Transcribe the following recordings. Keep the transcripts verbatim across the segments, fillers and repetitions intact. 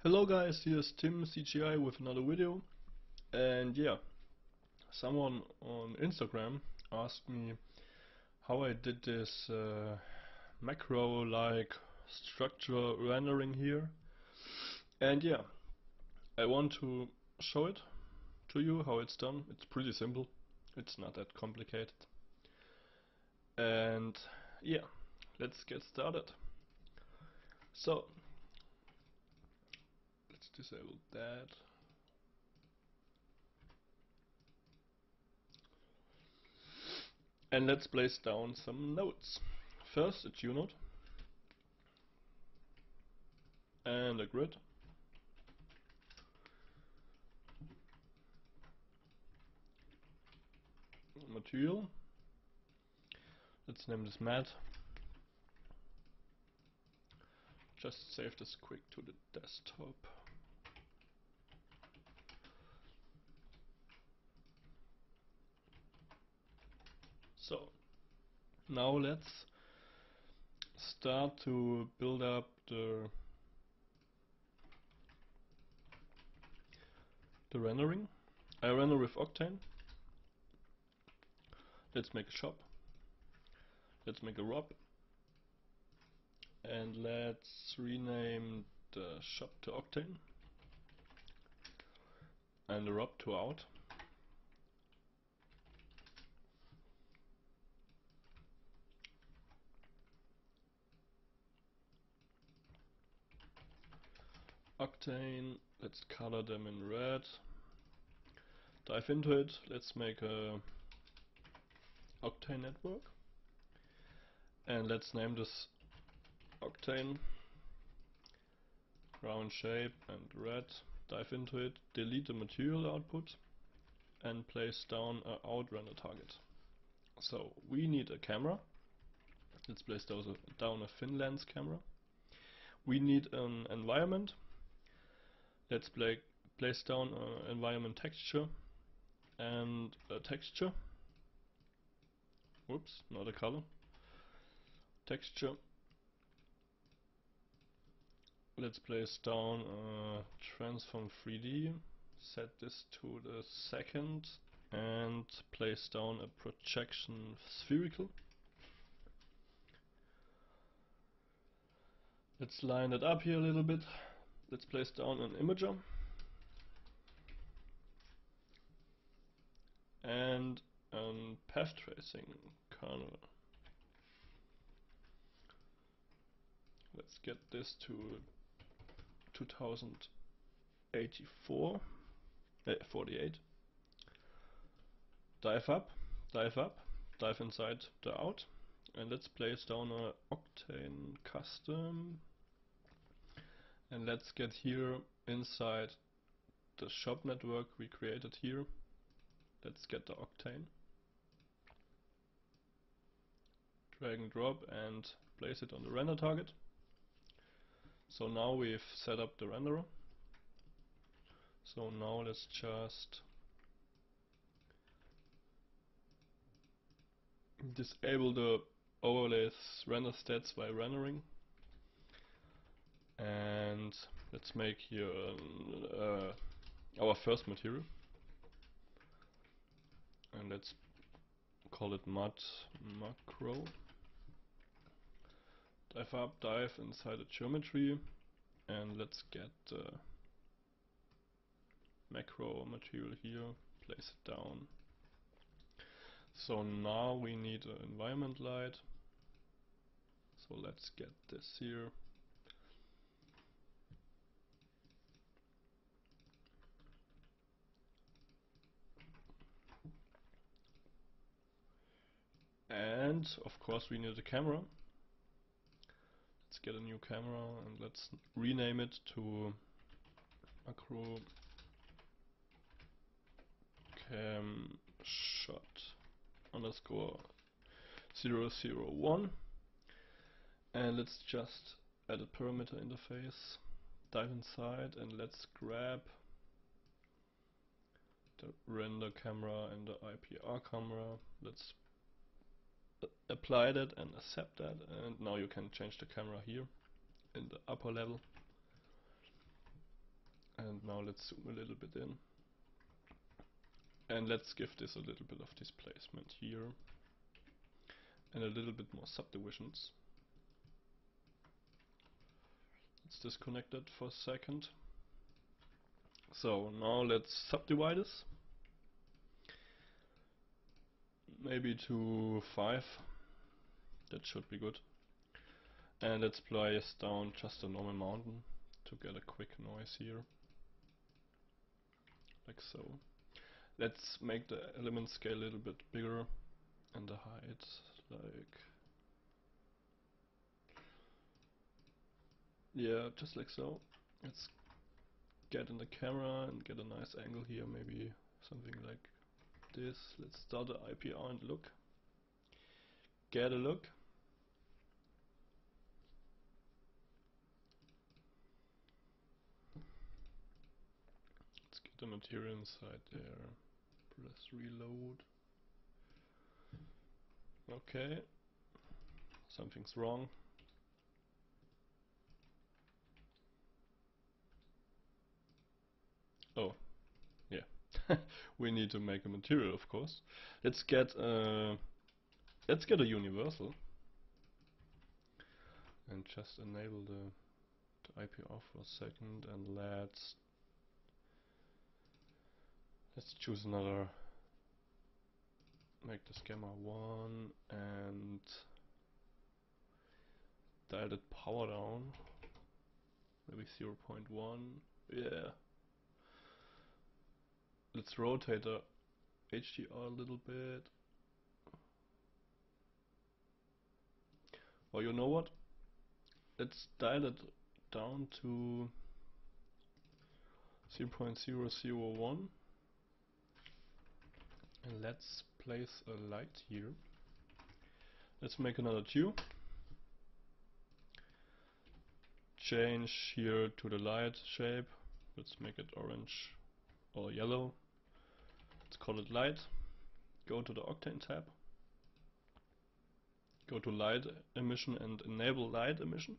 Hello guys, here's Tim C G I with another video. And yeah, someone on Instagram asked me how I did this uh, macro-like structure rendering here. And yeah, I want to show it to you how it's done. It's pretty simple, it's not that complicated. And yeah, let's get started. So let's disable that. And let's place down some nodes. First a tune node and a grid. Material. Let's name this mat. Just save this quick to the desktop. So now let's start to build up the the rendering. I render with Octane. Let's make a shop. Let's make a R O B. And let's rename the shop to Octane and the R O B to out. Octane, let's color them in red. Dive into it. Let's make a Octane network. And let's name this Octane. Round shape and red. Dive into it. Delete the material output and place down a out render target. So we need a camera. Let's place those a, down a thin lens camera. We need an environment. Let's play, place down an environment texture and a texture. Whoops, not a color. Texture. Let's place down a transform three D. Set this to the second and place down a projection spherical. Let's line it up here a little bit. Let's place down an imager and a path tracing kernel. Let's get this to two thousand eighty-four, eh, forty-eight. Dive up, dive up, dive inside the out, and let's place down a Octane custom. And let's get here inside the shop network we created here. Let's get the Octane. Drag and drop and place it on the render target. So now we've set up the renderer. So now let's just disable the overlays render stats while rendering. And let's make here uh, our first material. And let's call it mud macro. Dive up, dive inside the geometry, and let's get the macro material here, place it down. So now we need an environment light. So let's get this here. And of course we need a camera. Let's get a new camera and let's rename it to macro cam shot underscore zero zero one. And let's just add a parameter interface, dive inside, and let's grab the render camera and the I P R camera. Let's apply that and accept that, and now you can change the camera here in the upper level. And now let's zoom a little bit in. And let's give this a little bit of displacement here. And a little bit more subdivisions. Let's disconnect it for a second. So now let's subdivide this. Maybe to five. That should be good. And let's place down just a normal mountain to get a quick noise here. Like so. Let's make the element scale a little bit bigger and the height like, yeah, just like so. Let's get in the camera and get a nice angle here, maybe something like this. Let's start the I P R and look. Get a look. Let's get the material inside there. Press reload. Okay. Something's wrong. Oh, yeah. We need to make a material, of course. Let's get uh, let's get a universal and just enable the, the I P R for a second, and let's let's choose another. Make this gamma one and dial the power down. Maybe zero point one. Yeah. Let's rotate the H D R a little bit. Or you know what? Let's dial it down to zero point zero zero one. And let's place a light here. Let's make another tube. Change here to the light shape. Let's make it orange or yellow. Let's call it light. Go to the Octane tab. Go to light emission and enable light emission.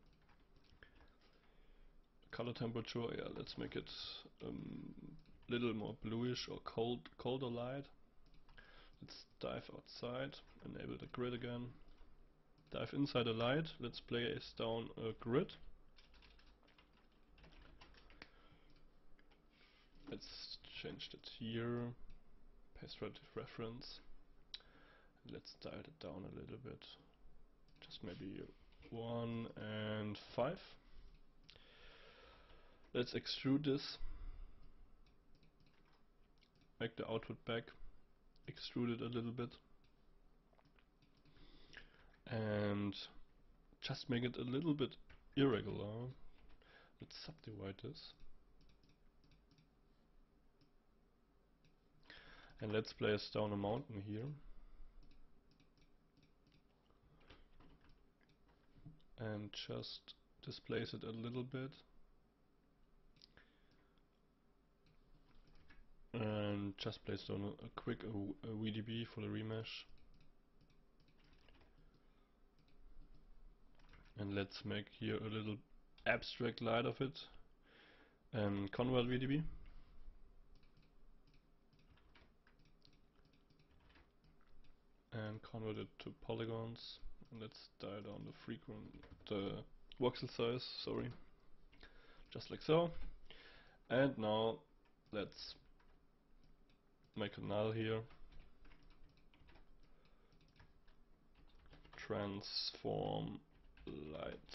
Color temperature, yeah, let's make it a um, little more bluish or cold, colder light. Let's dive outside, enable the grid again. Dive inside the light, let's place down a grid. Let's change it here, paste relative reference. Let's dial it down a little bit, just maybe one and five. Let's extrude this, make the output back, extrude it a little bit, and just make it a little bit irregular. Let's subdivide this. And let's place down a mountain here. And just displace it a little bit. And just place down a, a quick a, a V D B for the remesh. And let's make here a little abstract light of it. And convert V D B. And convert it to polygons. And let's dial down the frequent, the voxel size, sorry. Just like so. And now let's make a null here. Transform light.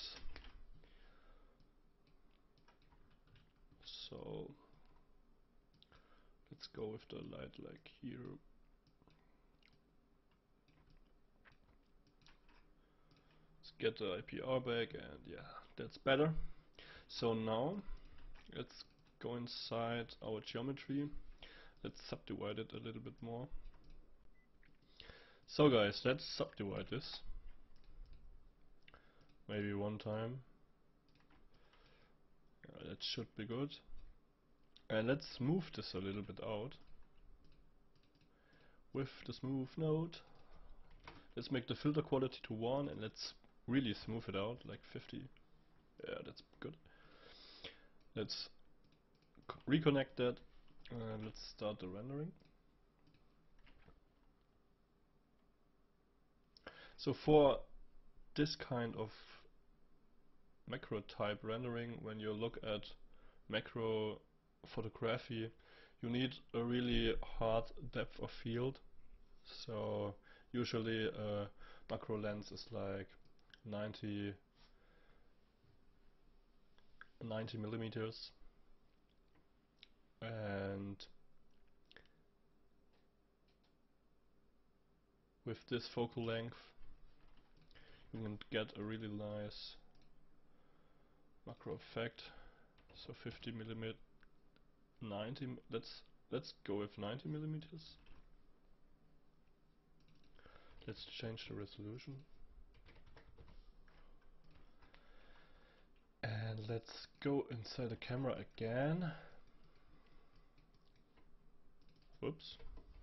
So let's go with the light like here. Let's get the I P R back, and yeah, that's better. So now let's go inside our geometry. Let's subdivide it a little bit more. So guys, let's subdivide this. Maybe one time. Yeah, that should be good. And let's move this a little bit out with the smooth node. Let's make the filter quality to one, and let's really smooth it out, like fifty. Yeah, that's good. Let's reconnect that. Uh, let's start the rendering. So for this kind of macro type rendering, when you look at macro photography, you need a really hard depth of field. So usually a macro lens is like ninety millimeters, and with this focal length you can get a really nice macro effect. So fifty millimeter, ninety. Let's let's go with ninety millimeters. Let's change the resolution. And let's go inside the camera again. Whoops.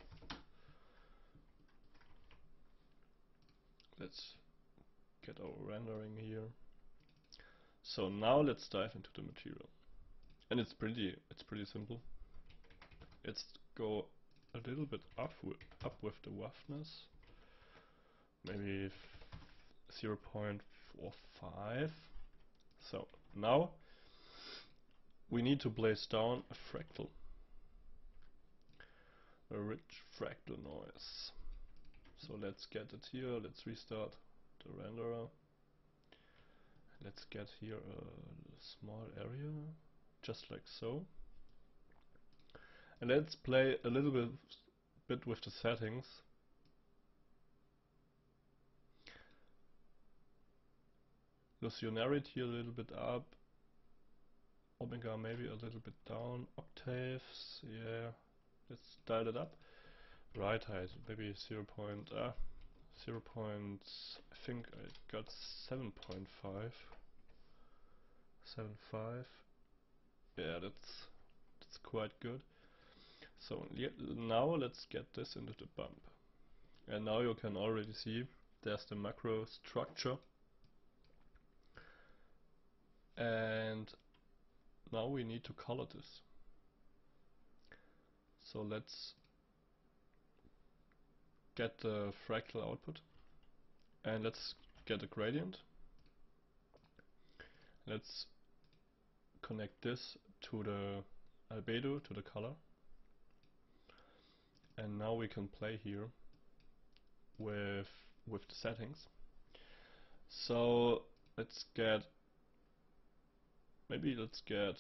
Let's get our rendering here. So now let's dive into the material. And it's pretty it's pretty simple. Let's go a little bit up with, up with the roughness. Maybe zero point four five. So now we need to place down a fractal. A rich fractal noise. So let's get it here. Let's restart the renderer. Let's get here a small area, just like so. And let's play a little bit, bit with the settings. Luminarity a little bit up. Omega maybe a little bit down. Octaves, yeah. Let's dial it up. Bright height, maybe zero. Point, ah, zero. Point, I think I got seven point five. seven point five. Yeah, that's that's quite good. So now let's get this into the bump. And now you can already see there's the macro structure. And now we need to color this. So let's get the fractal output. And let's get a gradient. Let's connect this to the albedo, to the color. And now we can play here with with the settings. So let's get, maybe let's get,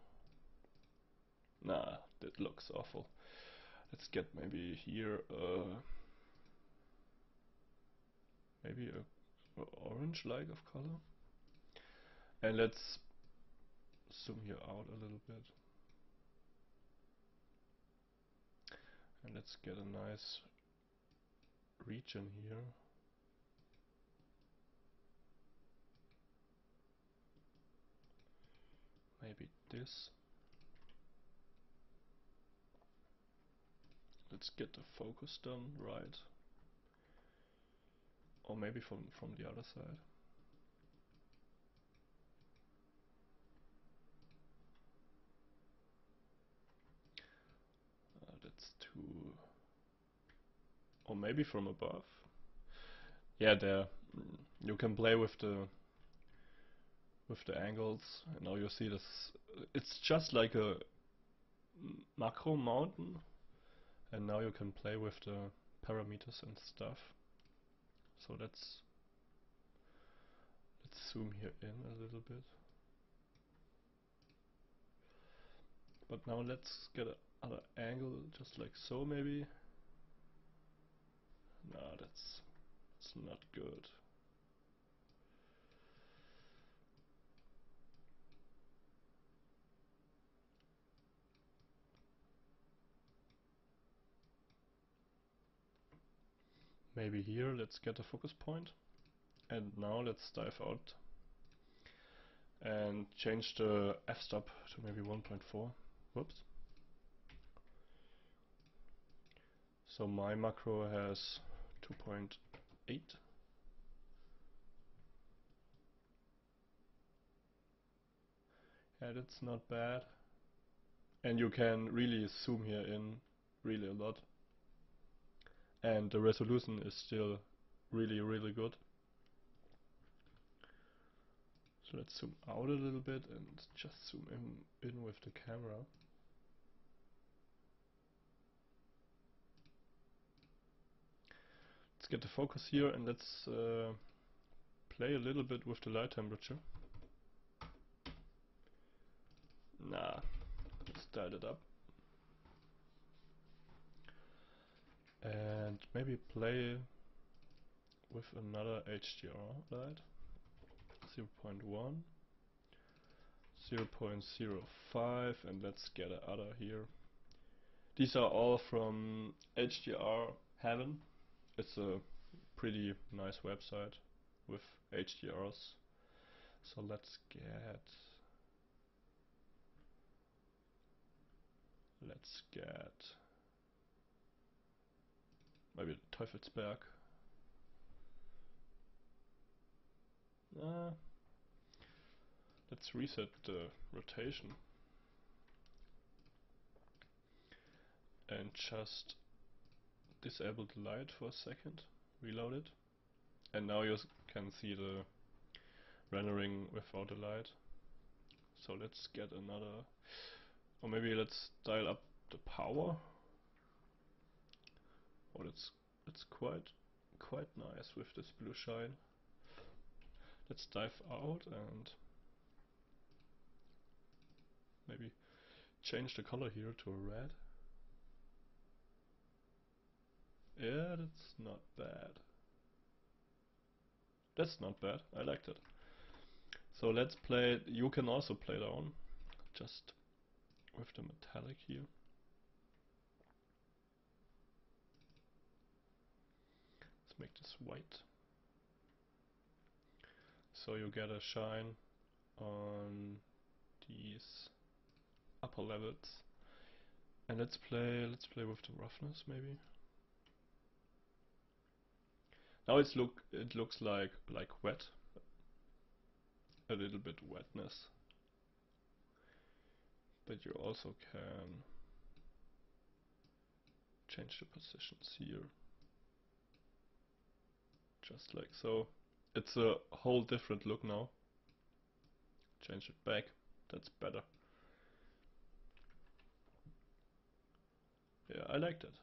nah, that looks awful. Let's get maybe here uh, maybe a, a orange like of color. And let's zoom here out a little bit. And let's get a nice region here. Maybe this. Let's get the focus done right. Or maybe from, from the other side. Uh, that's too... Or maybe from above. Yeah, there. Mm, you can play with the with the angles. And now you see this. It's just like a macro mountain. And now you can play with the parameters and stuff. So let's let's zoom here in a little bit. But now let's get another angle, just like so maybe. Nah, that's that's not good. Maybe here, let's get a focus point. And now let's dive out and change the f-stop to maybe one point four. Whoops. So my macro has two point eight. Yeah, that's not bad. And you can really zoom here in really a lot. And the resolution is still really, really good. So let's zoom out a little bit and just zoom in, in with the camera. Let's get the focus here and let's uh, play a little bit with the light temperature. Nah, let's dial it up. And maybe play with another H D R light. zero point one, zero point zero five, and let's get another here. These are all from H D R Heaven. It's a pretty nice website with H D Rs. So let's get let's get maybe Teufelsberg. Uh, let's reset the rotation and just disable the light for a second, reload it, and now you can see the rendering without the light. So let's get another, or maybe let's dial up the power. Oh, that's that's quite quite nice with this blue shine. Let's dive out and maybe change the color here to a red. Yeah, that's not bad. That's not bad. I liked it. So let's play it. You can also play down, just with the metallic here. Let's make this white. So you get a shine on these upper levels. And let's play let's play with the roughness maybe. Now it's look it looks like like wet. A little bit wetness. But you also can change the positions here. Just like so. It's a whole different look now. Change it back. That's better. Yeah, I liked it.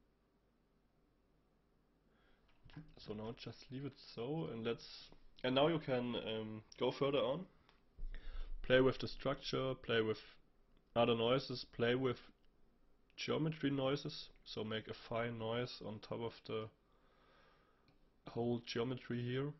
So now just leave it so, and let's and now you can um, go further on. Play with the structure, play with other noises, play with geometry noises, so make a fine noise on top of the whole geometry here.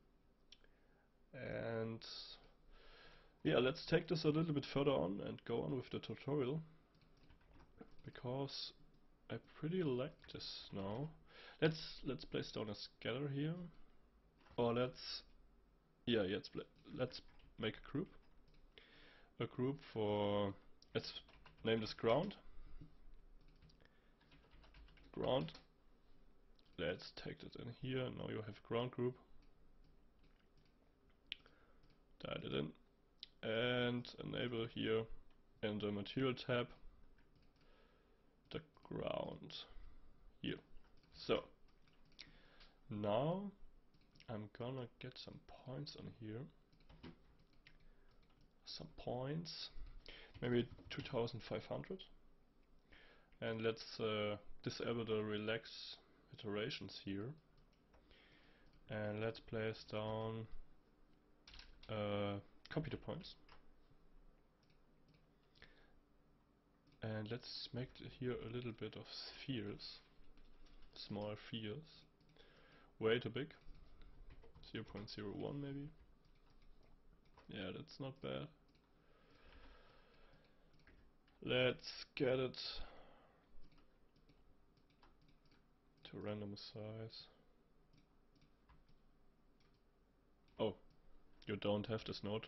And yeah, let's take this a little bit further on and go on with the tutorial, because I pretty like this now. Let's let's place down a scatter here, or let's yeah let's let's make a group, a group for, let's name this ground. Ground. Let's take that in here. Now you have ground group. Dial it in and enable here in the material tab the ground here. So now I'm gonna get some points on here. Some points, maybe two thousand five hundred. And let's uh, disable the relax iterations here. And let's place down uh, computer points. And let's make here a little bit of spheres, small spheres, way too big, zero point zero one maybe. Yeah, that's not bad. Let's get it to random size. Oh, you don't have this node.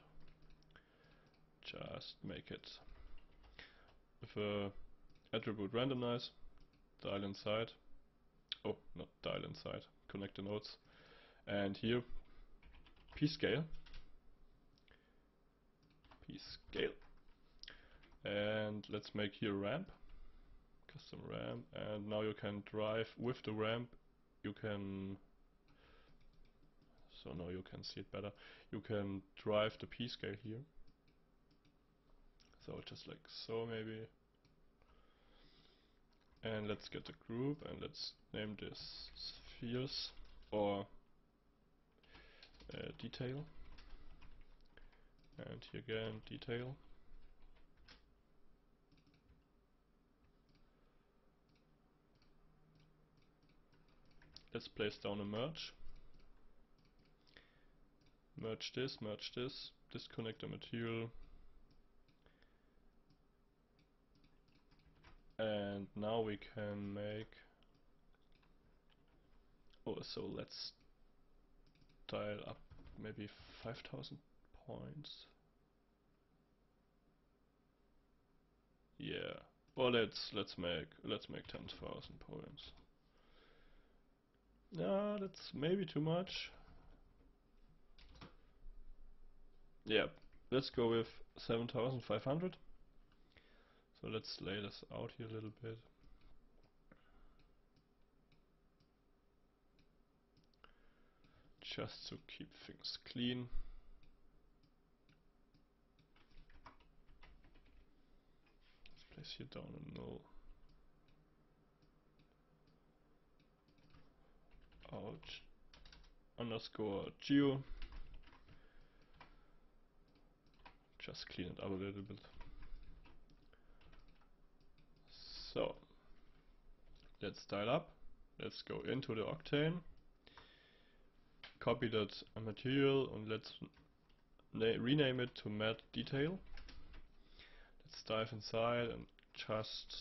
Just make it with a attribute randomize, dial inside. Oh, not dial inside, connect the nodes. And here, p-scale. P-scale. And let's make here ramp, custom ramp, and now you can drive with the ramp. You can, so now you can see it better. You can drive the P scale here. So just like so maybe. And let's get the group and let's name this spheres or uh, detail. And here again detail. Let's place down a merge. Merge this, merge this, disconnect the material. And now we can make, oh, so let's dial up maybe five thousand points. Yeah, well let's let's make let's make ten thousand points. No, that's maybe too much. Yeah, let's go with seven thousand five hundred. So let's lay this out here a little bit. Just to keep things clean. Let's place here down a null. Ouch. Underscore geo. Just clean it up a little bit. So let's dial up. Let's go into the Octane. Copy that material and let's rename it to matte detail. Let's dive inside and just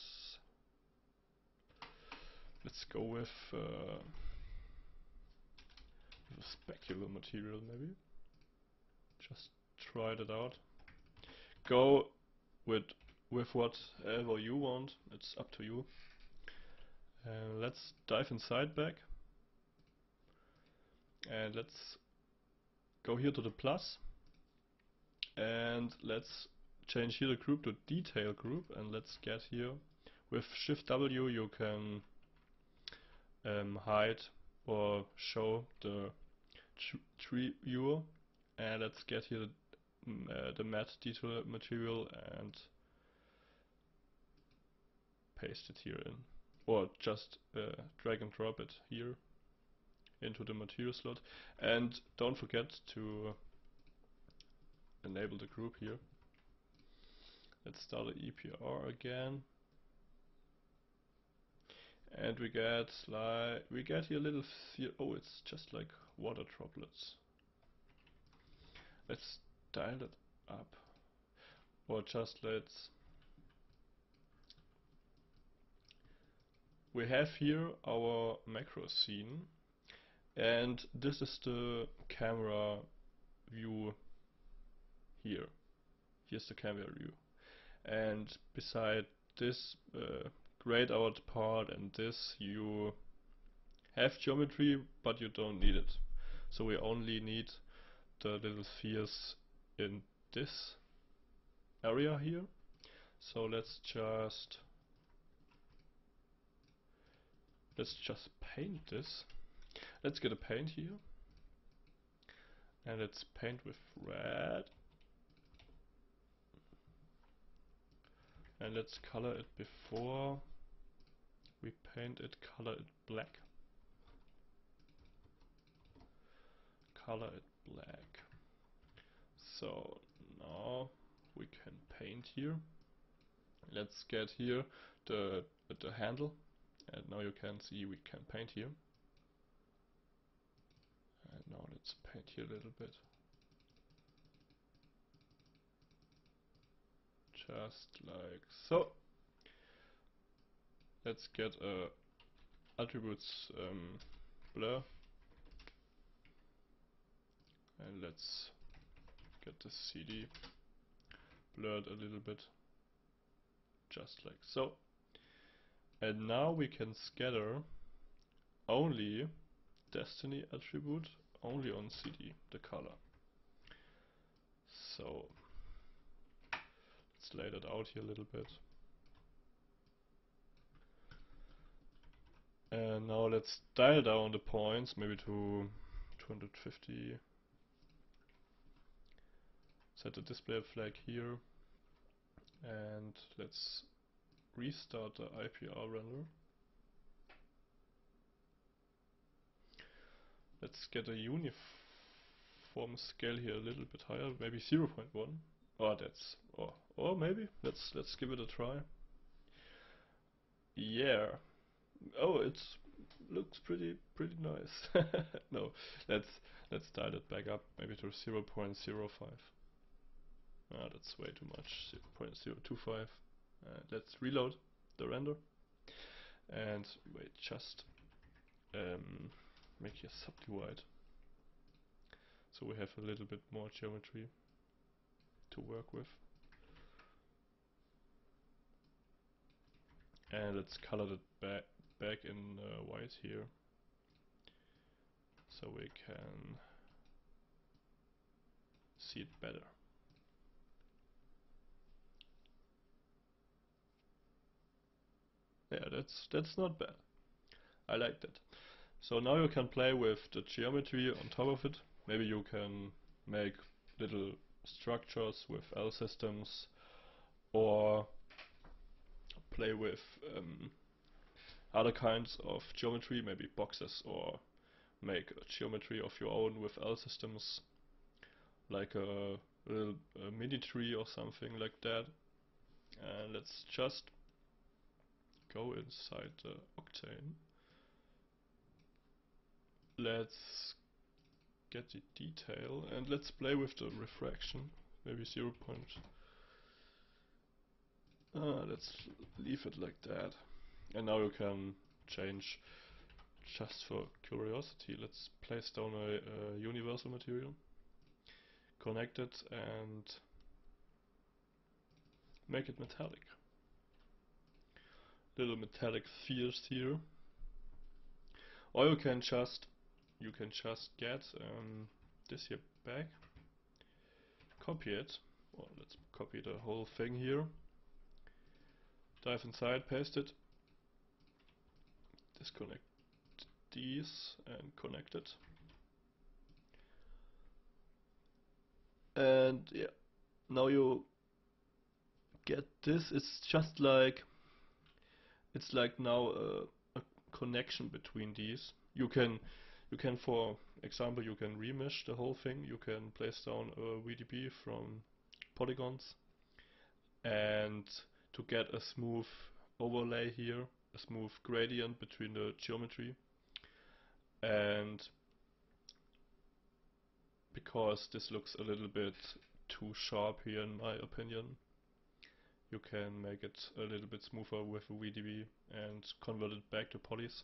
let's go with, uh, with a specular material maybe. Just try that out. Go with with whatever you want. It's up to you. Uh, let's dive inside back. And let's go here to the plus. And let's change here the group to detail group. And let's get here. With Shift W you can um, hide or show the tree viewer. And let's get here the, mm, uh, the matte detail material and paste it here in. Or just uh, drag and drop it here into the material slot. And don't forget to enable the group here. Let's start the E P R again. And we get like we get here a little sphere. Oh, it's just like water droplets. Let's dial it up. Or just let's we have here our macro scene, and this is the camera view here. Here's the camera view, and beside this uh, grayed out part and this you have geometry, but you don't need it. So we only need the little spheres in this area here. So let's just let's just paint this. Let's get a paint here, and let's paint with red, and let's color it before we paint it. Color it black. Color it black. So now we can paint here. Let's get here the the handle, and now you can see we can paint here. And now let's paint here a little bit. Just like so. Let's get a attributes um, blur, and let's get the C D blurred a little bit, just like so. And now we can scatter only Destiny attribute only on C D, the color. So let's lay that out here a little bit. And now let's dial down the points, maybe to two hundred fifty. Set the display flag here, and let's restart the I P R render. Let's get a uniform scale here a little bit higher, maybe zero point one. Oh, that's or or maybe let's let's give it a try. Yeah. Oh, it looks pretty pretty nice. No, let's let's dial it back up, maybe to zero point zero five. Ah, that's way too much. zero point zero two five. Uh, let's reload the render and wait, just um, make here subdivide, so we have a little bit more geometry to work with. And let's color it back back in uh, white here, so we can see it better. Yeah, that's that's not bad. I like that. So now you can play with the geometry on top of it. Maybe you can make little structures with L systems, or play with um, other kinds of geometry, maybe boxes, or make a geometry of your own with L systems, like a little a mini tree or something like that. And let's just go inside the Octane. Let's get the detail and let's play with the refraction, maybe zero point. Uh, let's leave it like that. And now you can change, just for curiosity, let's place down a, a universal material, connect it and make it metallic. Little metallic spheres here. Or you can just you can just get um, this here back, copy it, or let's copy the whole thing here, dive inside, paste it, disconnect these and connect it. And yeah, now you get this. It's just like it's like now a, a connection between these. You can you can for example you can remesh the whole thing. You can place down a V D B from polygons, and to get a smooth overlay here, a smooth gradient between the geometry. And because this looks a little bit too sharp here in my opinion, you can make it a little bit smoother with a V D B and convert it back to polys.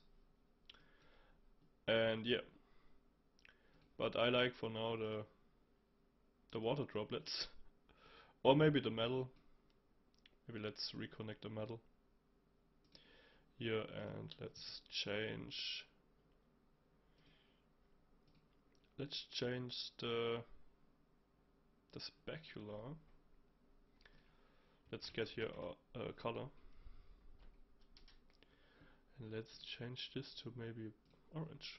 And yeah, but I like for now the the water droplets, or maybe the metal. Maybe let's reconnect the metal here and let's change let's change the the specular. Let's get here a, a color, and let's change this to maybe orange.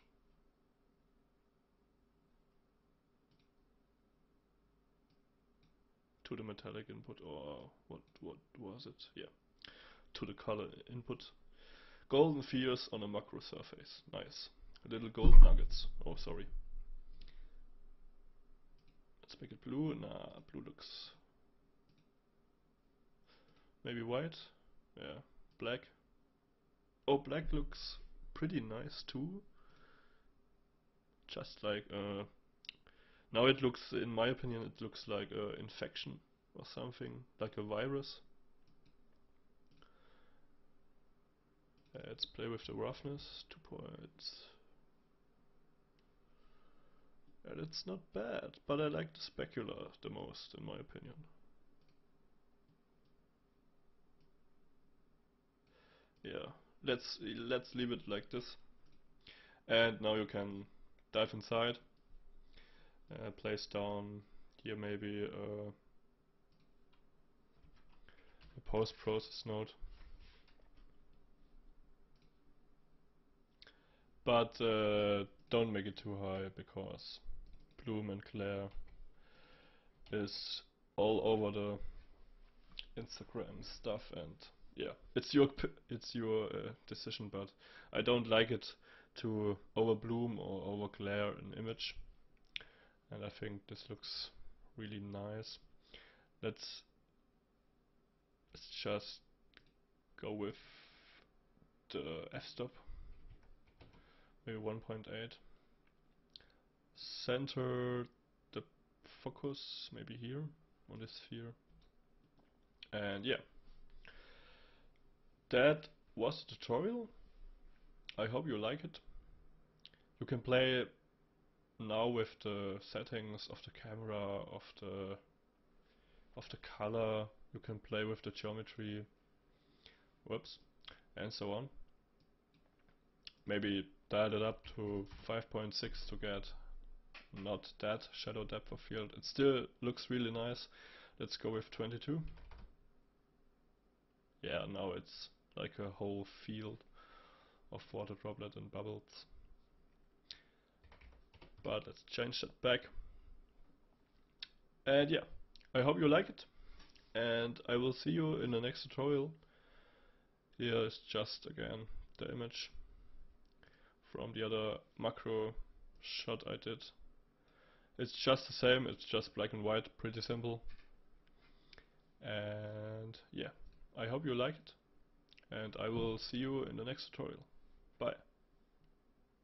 To the metallic input, or what what was it? Yeah, to the color input. Golden spheres on a macro surface. Nice. Little gold nuggets. Oh, sorry. Let's make it blue. Nah, blue looks maybe white. Yeah, black. Oh, black looks pretty nice too. Just like uh, now it looks, in my opinion, it looks like an infection or something, like a virus. Uh, let's play with the roughness. Two points. Yeah, that's not bad, but I like the specular the most, in my opinion. Yeah, let's let's leave it like this. And now you can dive inside, uh, place down here maybe uh, post-process node. But uh, don't make it too high, because bloom and glare is all over the Instagram stuff, and yeah, it's your p it's your uh, decision, but I don't like it to over bloom or over glare an image, and I think this looks really nice. Let's let's just go with the f-stop, maybe one point eight. Center the focus maybe here on this sphere, and yeah, that was the tutorial. I hope you like it. You can play now with the settings of the camera, of the of the color. You can play with the geometry, whoops, and so on. Maybe dial it up to five point six to get not that shadow depth of field. It still looks really nice. Let's go with twenty-two. Yeah, now it's like a whole field of water droplet and bubbles. But let's change that back. And yeah, I hope you like it, and I will see you in the next tutorial. Here is just again the image from the other macro shot I did. It's just the same, it's just black and white, pretty simple. And yeah, I hope you like it, and I will see you in the next tutorial. Bye.